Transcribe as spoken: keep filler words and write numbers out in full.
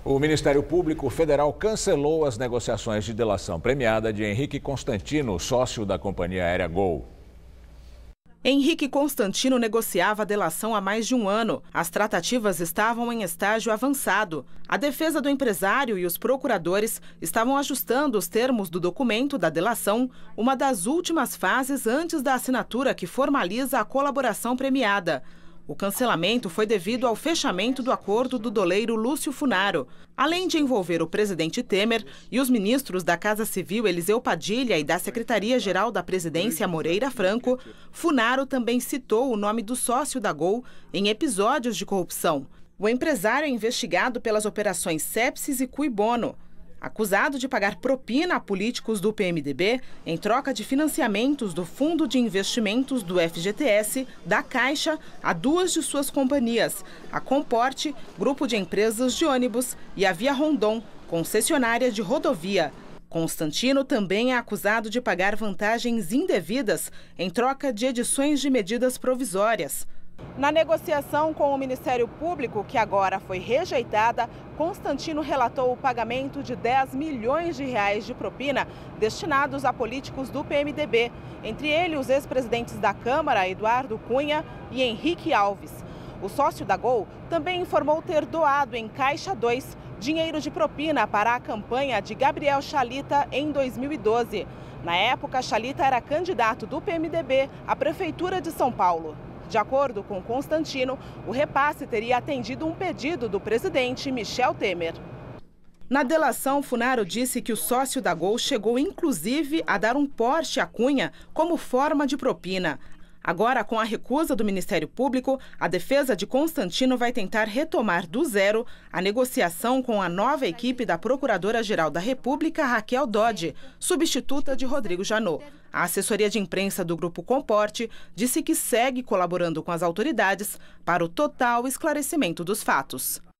O Ministério Público Federal cancelou as negociações de delação premiada de Henrique Constantino, sócio da companhia aérea Gol. Henrique Constantino negociava a delação há mais de um ano. As tratativas estavam em estágio avançado. A defesa do empresário e os procuradores estavam ajustando os termos do documento da delação, uma das últimas fases antes da assinatura que formaliza a colaboração premiada. O cancelamento foi devido ao fechamento do acordo do doleiro Lúcio Funaro. Além de envolver o presidente Temer e os ministros da Casa Civil Eliseu Padilha e da Secretaria-Geral da Presidência Moreira Franco, Funaro também citou o nome do sócio da Gol em episódios de corrupção. O empresário é investigado pelas operações Sepsis e Cui Bono. Acusado de pagar propina a políticos do P M D B em troca de financiamentos do Fundo de Investimentos do F G T S, da Caixa, a duas de suas companhias, a Comporte, grupo de empresas de ônibus, e a Via Rondon, concessionária de rodovia. Constantino também é acusado de pagar vantagens indevidas em troca de edições de medidas provisórias. Na negociação com o Ministério Público, que agora foi rejeitada, Constantino relatou o pagamento de dez milhões de reais de propina destinados a políticos do P M D B, entre eles os ex-presidentes da Câmara, Eduardo Cunha e Henrique Alves. O sócio da Gol também informou ter doado em Caixa dois dinheiro de propina para a campanha de Gabriel Chalita em dois mil e doze. Na época, Chalita era candidato do P M D B à Prefeitura de São Paulo. De acordo com Constantino, o repasse teria atendido um pedido do presidente Michel Temer. Na delação, Funaro disse que o sócio da Gol chegou inclusive a dar um Porsche à Cunha como forma de propina. Agora, com a recusa do Ministério Público, a defesa de Constantino vai tentar retomar do zero a negociação com a nova equipe da Procuradora-Geral da República, Raquel Dodge, substituta de Rodrigo Janot. A assessoria de imprensa do Grupo Comporte disse que segue colaborando com as autoridades para o total esclarecimento dos fatos.